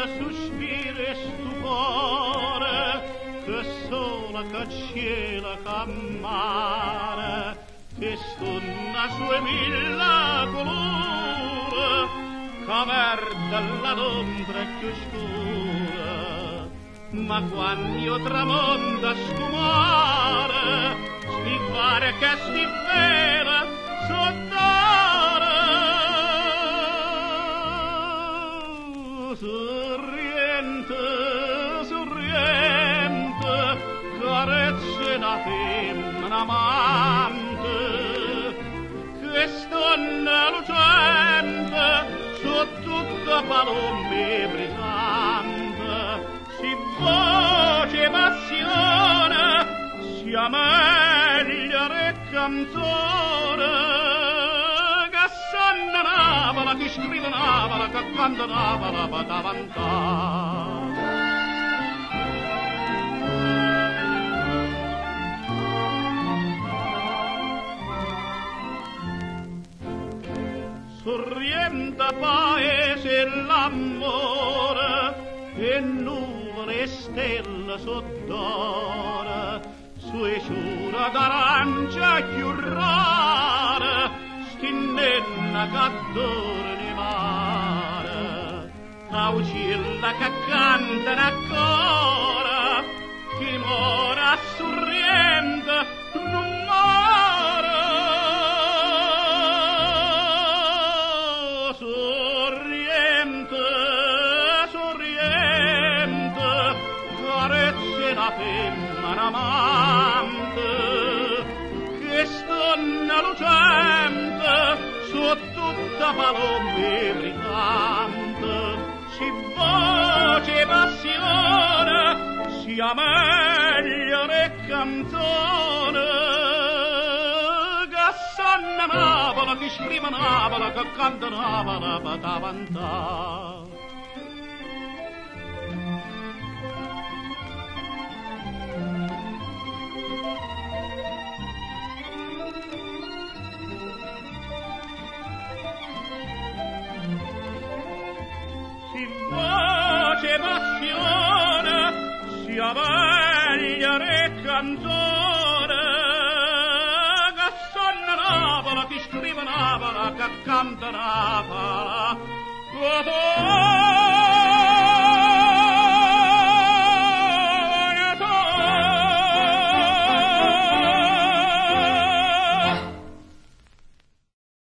sospiro e stupore, che sola che cielo che mare, che stonna sue mille colore, che verde l'ombra più scura. Ma quando io tramonto a sfumare, sti fare che sti vera sottare, sorriente, sorriente, carezze una femmina amante, che stonna lucente, su tutta palombe brillante, si voce passione, sia meglio e canzone, che sanna Navola, che scrive Navola, che canta Navola, va davanti. Sorrienta paese l'amore, e nuvole e stelle sott'ora, sue ciura d'arancia più rara, stinenna che ne mare, a uccilla che cantano ancora, chi mora sorriente non muore. Sorriente, sorriente, carezze la femmina amante, che stonna lucente, su tutta palombe brillante, si voce passione, sia meglio e canzone, che sanna Navola, che scrive Navola, che canta Navola, va davanti. Si voce passione, sia meglio e canzone, che sanna Navola, che scrive Navola, che canta Navola,